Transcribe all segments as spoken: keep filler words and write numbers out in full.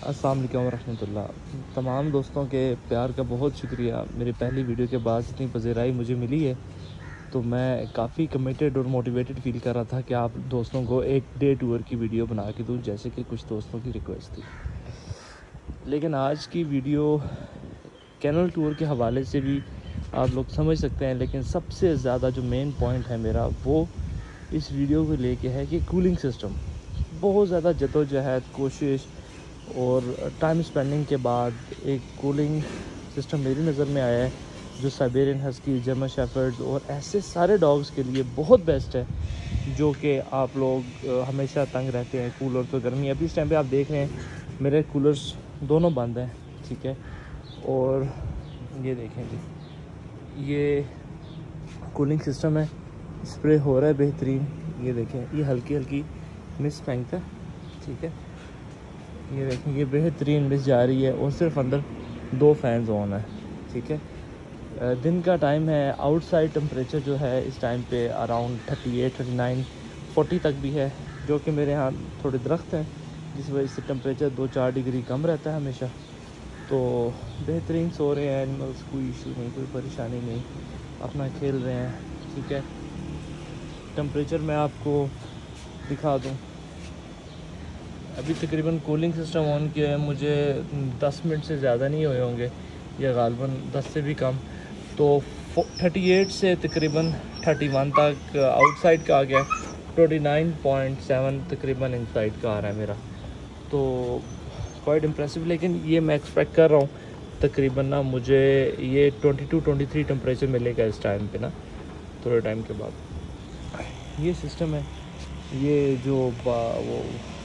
अस्सलाम वालेकुम रहमतुल्लाह। तमाम दोस्तों के प्यार का बहुत शुक्रिया। मेरी पहली वीडियो के बाद इतनी पज़ीराई मुझे मिली है तो मैं काफ़ी कमिटेड और मोटिवेटेड फ़ील कर रहा था कि आप दोस्तों को एक डे टूर की वीडियो बना के दूँ, जैसे कि कुछ दोस्तों की रिक्वेस्ट थी। लेकिन आज की वीडियो कैनल टूर के हवाले से भी आप लोग समझ सकते हैं, लेकिन सबसे ज़्यादा जो मेन पॉइंट है मेरा वो इस वीडियो को लेके है कि कूलिंग सिस्टम। बहुत ज़्यादा जद्दोजहद, कोशिश और टाइम स्पेंडिंग के बाद एक कूलिंग सिस्टम मेरी नज़र में आया है जो साइबेरियन हस्की, जर्मन शेफर्ड्स और ऐसे सारे डॉग्स के लिए बहुत बेस्ट है, जो कि आप लोग हमेशा तंग रहते हैं कूलर तो गर्मी। अभी इस टाइम पे आप देख रहे हैं मेरे कूलर्स दोनों बंद हैं, ठीक है। और ये देखें जी, ये कूलिंग सिस्टम है, स्प्रे हो रहा है बेहतरीन। ये देखें, ये हल्की हल्की मिस फेंकता है, ठीक है। ये देखें, ये बेहतरीन मिस जा रही है और सिर्फ अंदर दो फैंस ऑन है, ठीक है। दिन का टाइम है, आउटसाइड टेम्परेचर जो है इस टाइम पे around thirty eight, thirty nine, forty तक भी है, जो कि मेरे यहाँ थोड़े दरख्त हैं जिस वजह से टेम्परेचर दो चार डिग्री कम रहता है हमेशा। तो बेहतरीन सो रहे हैं एनिमल्स, कोई इशू नहीं, कोई परेशानी नहीं, अपना खेल रहे हैं, ठीक है। टेम्परेचर मैं आपको दिखा दूँ, अभी तकरीबन कूलिंग सिस्टम ऑन किया है मुझे दस मिनट से ज़्यादा नहीं हुए होंगे, या गालबन दस से भी कम। तो थर्टी एट से तकरीबन थर्टी वन तक आउटसाइड का आ गया, ट्वेंटी नाइन पॉइंट सेवन तकरीबन इनसाइड का आ रहा है मेरा। तो क्वाइट इम्प्रेसिव, लेकिन ये मैं एक्सपेक्ट कर रहा हूँ तकरीबन ना मुझे ये twenty two twenty three temperature मिलेगा इस टाइम पे ना, थोड़े टाइम के बाद। ये सिस्टम है, ये जो वो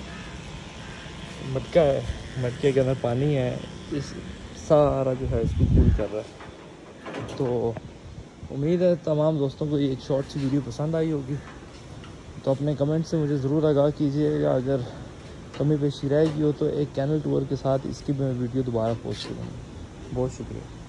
मटका है, मटके के अंदर पानी है, इस सारा जो है इसको कूल कर रहा है। तो उम्मीद है तमाम दोस्तों को ये एक शॉर्ट सी वीडियो पसंद आई होगी। तो अपने कमेंट से मुझे ज़रूर आगाह कीजिएगा, अगर कमी पेशी रहेगी हो तो एक कैनल टूर के साथ इसकी मैं वीडियो दोबारा पोस्ट करूँगा। बहुत शुक्रिया।